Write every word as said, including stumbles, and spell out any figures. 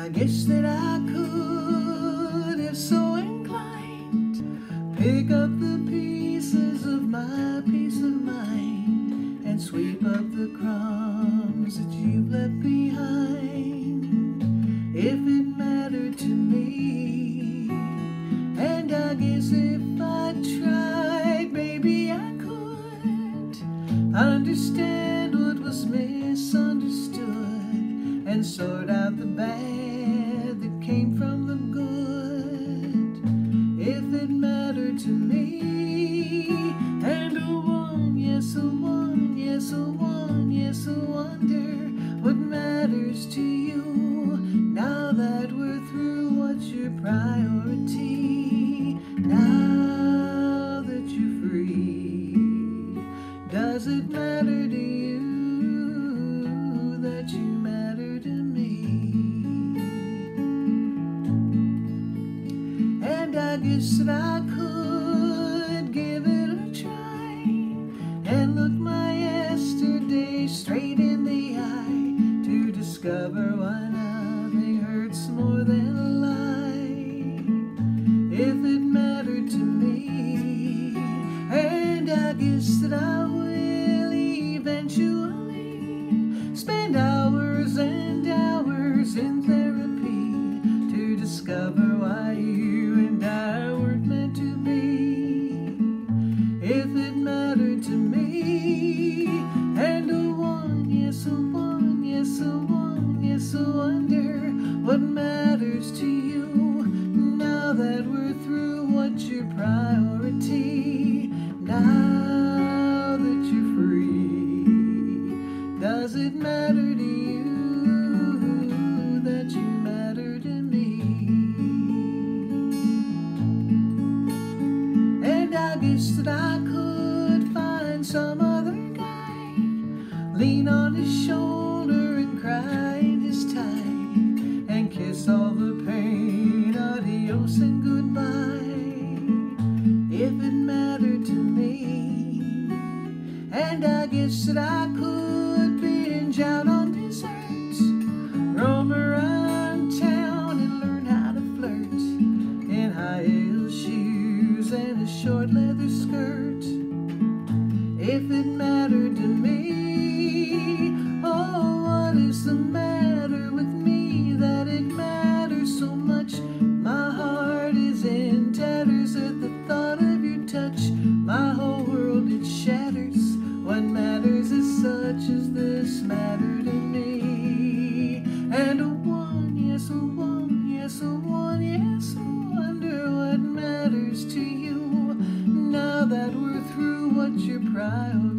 I guess that I could, if so inclined, pick up the pieces of my peace of mind and sweep up the crumbs that you've left behind, if it mattered to me. And I guess if I tried, maybe I could understand what was misunderstood and sort out the bad that came from the good, if it mattered to me. And a one, yes a one, yes a one, yes a wonder what matters to you now that we're through. What's your priority now that you're free? Does it matter to you that you matter to me? And I guess that I could give it a try and look my yesterday straight in the eye to discover why nothing hurts more than a lie, if it mattered to me. And I guess that I will eventually spend hours and hours in therapy to discover why you and I weren't meant to be, if it mattered to me. And a one, yes a one, yes a one, yes a wonder what matters to you now that we're through. What's your priority now that you're free? Does it matter to you that you matter to me? And I guess that I could find some other guy, lean on his shoulder and cry in his tie and kiss all the pain, adios and goodbye, if it mattered to me. And I guess that I could binge out on desserts, roam around town and learn how to flirt in high heel shoes and a short leather skirt, if it mattered to me. Oh, what is the matter with me that it matters so much? My heart is in tatters at the thought of your touch. My whole world, it shatters. What matters is such as this matter to me. And a one, yes a one, yes a one, yes a wonder what matters to you now that we're through. What's your priority